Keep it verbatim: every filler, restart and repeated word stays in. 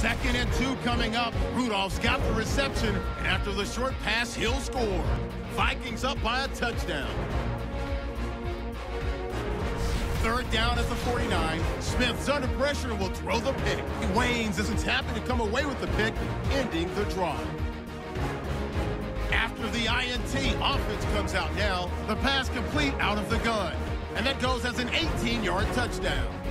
Second and two coming up. Rudolph's got the reception, and after the short pass, he'll score. Vikings up by a touchdown. Third down at the forty-nine. Smith's under pressure and will throw the pick. Waynes isn't happy to come away with the pick, ending the drive. After the I N T, offense comes out now. The pass complete out of the gun. And that goes as an eighteen-yard touchdown.